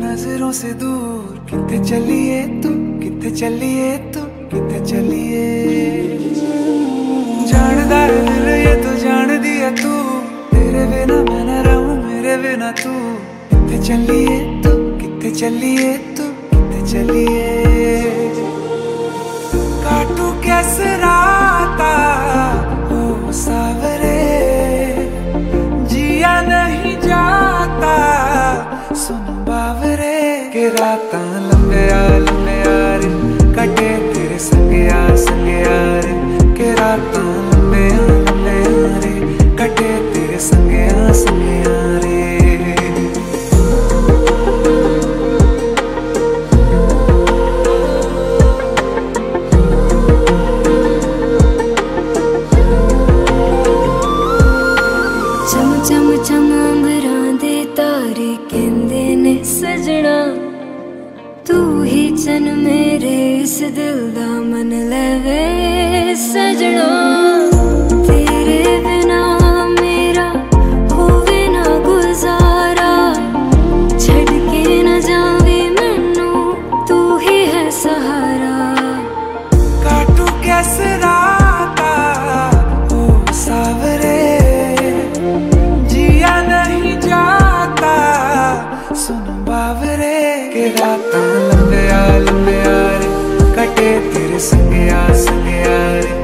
नजरों से दूर किथे चलिए तू, किथे चलिए तू, किथे चलिए। जानदा है दिल ये तो जान दिया तू, तेरे बिना मैं न रहूं मेरे बिना तू। किथे चलिए तू, किथे चलिए तू, किथे चलिए। काटू कैसे राता ओ सावरे, जिया नहीं जाता सुन बावरे। के राता लंबे आ रे कटे तेरे संगया संगया रे। के राता लंबे आ रे कटे तेरे संगया संगया रे। चम चम चम अंबरां दे तारे कहंदे ने सजना, तू ही चन मेरे इस दिल दा मन लवे सजना। तेरे बिना मेरा होवे ना गुजारा, छड़ के न जावे मैनू तू ही है सहारा। काटू कैसे राता ओ सावरे, जिया नहीं जाता सुन बावरे। के राता लंबे आ रे कटे तेरे संगया संगया रे।